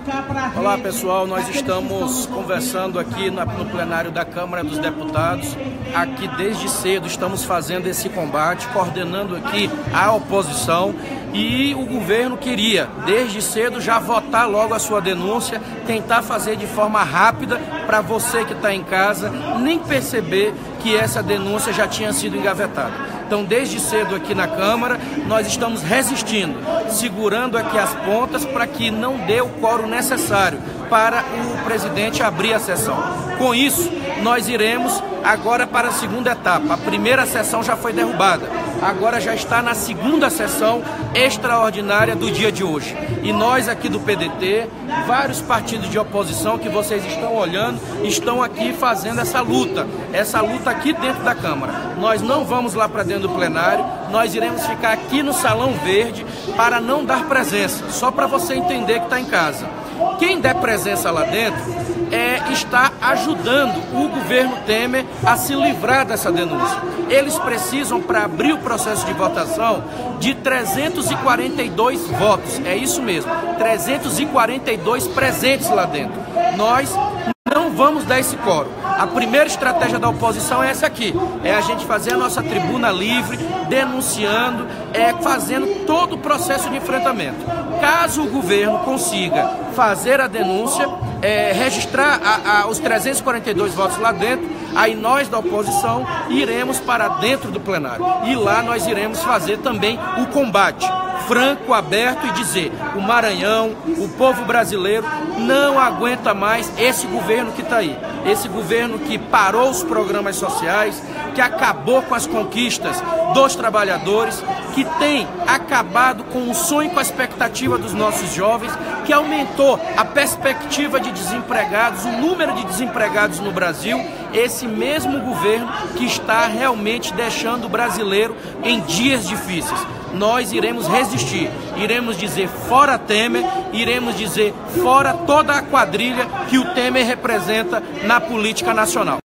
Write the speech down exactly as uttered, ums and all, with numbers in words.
Olá pessoal, nós estamos conversando aqui no plenário da Câmara dos Deputados. Aqui desde cedo estamos fazendo esse combate, coordenando aqui a oposição, e o governo queria desde cedo já votar logo a sua denúncia, tentar fazer de forma rápida para você que está em casa nem perceber que essa denúncia já tinha sido engavetada. Então, desde cedo aqui na Câmara, nós estamos resistindo, segurando aqui as pontas para que não dê o quórum necessário para o presidente abrir a sessão. Com isso, nós iremos agora para a segunda etapa. A primeira sessão já foi derrubada, agora já está na segunda sessão extraordinária do dia de hoje. E nós aqui do P D T, vários partidos de oposição que vocês estão olhando, estão aqui fazendo essa luta, essa luta aqui dentro da Câmara. Nós não vamos lá para dentro do plenário, nós iremos ficar aqui no Salão Verde para não dar presença, só para você entender que está em casa. Quem der presença lá dentro é, está ajudando o governo Temer a se livrar dessa denúncia. Eles precisam, para abrir o processo de votação, de trezentos e quarenta e dois votos. É isso mesmo, trezentos e quarenta e dois presentes lá dentro. Nós não vamos dar esse quórum. A primeira estratégia da oposição é essa aqui, é a gente fazer a nossa tribuna livre, denunciando, é, fazendo todo o processo de enfrentamento. Caso o governo consiga fazer a denúncia, é, registrar a, a, os trezentos e quarenta e dois votos lá dentro, aí nós da oposição iremos para dentro do plenário. E lá nós iremos fazer também o combate franco, aberto, e dizer: o Maranhão, o povo brasileiro não aguenta mais esse governo que está aí. Esse governo que parou os programas sociais, que acabou com as conquistas dos trabalhadores, que tem acabado com o sonho e com a expectativa dos nossos jovens, que aumentou a perspectiva de desempregados, o número de desempregados no Brasil. Esse mesmo governo que está realmente deixando o brasileiro em dias difíceis. Nós iremos resistir, iremos dizer fora Temer, iremos dizer fora toda a quadrilha que o Temer representa na política nacional.